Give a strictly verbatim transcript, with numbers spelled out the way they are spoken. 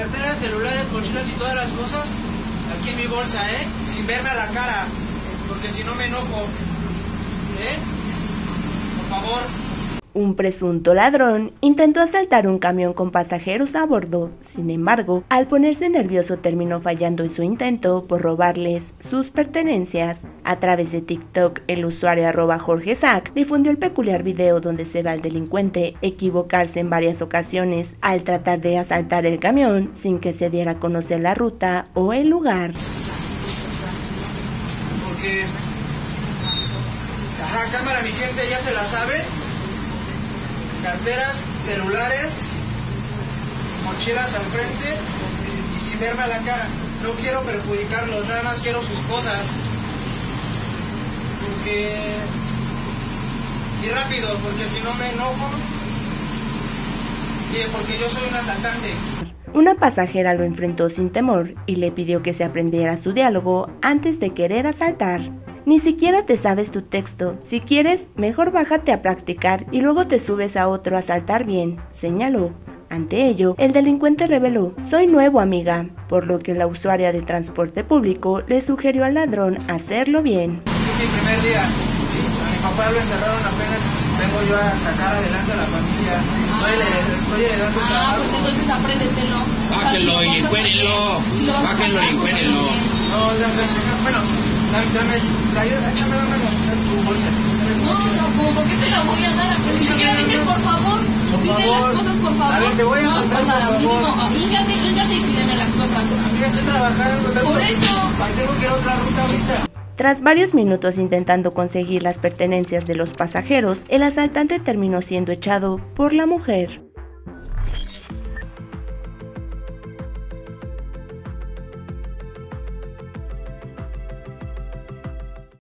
carteras, celulares, mochilas y todas las cosas aquí en mi bolsa, ¿eh? Sin verme a la cara, porque si no me enojo, ¿eh? Por favor. Un presunto ladrón intentó asaltar un camión con pasajeros a bordo. Sin embargo, al ponerse nervioso terminó fallando en su intento por robarles sus pertenencias. A través de TikTok, el usuario arroba Jorge Sac difundió el peculiar video donde se ve al delincuente equivocarse en varias ocasiones al tratar de asaltar el camión sin que se diera a conocer la ruta o el lugar. Porque... Ajá, cámara, mi gente ya se la sabe. Carteras, celulares, mochilas al frente y sin verme a la cara. No quiero perjudicarlos, nada más quiero sus cosas. Porque... Y rápido, porque si no me enojo. Y porque yo soy un asaltante. Una pasajera lo enfrentó sin temor y le pidió que se aprendiera su diálogo antes de querer asaltar. Ni siquiera te sabes tu texto. Si quieres, mejor bájate a practicar y luego te subes a otro a saltar bien, señaló. Ante ello, el delincuente reveló: soy nuevo, amiga, por lo que la usuaria de transporte público le sugirió al ladrón hacerlo bien. Es mi primer día. A mi papá lo encerraron apenas, vengo yo a sacar adelante a la familia. Estoy heredando un trabajo. Ah, pues entonces apréndetelo. Bájenlo y encuérenlo. Bájenlo y encuérenlo. No, ya sé. Bueno, dame, dame, échame la mano en tu bolsa. No, no, ¿por qué te la voy a dar? Ni siquiera dices por favor. Por Pide favor. las cosas, por favor. A ver, te voy a soltar, o sea, por mínimo, favor. híngate, híngate y pídeme las cosas. Amiga, estoy trabajando. Tengo, Por eso. tengo que ir a otra ruta ahorita. Tras varios minutos intentando conseguir las pertenencias de los pasajeros, el asaltante terminó siendo echado por la mujer.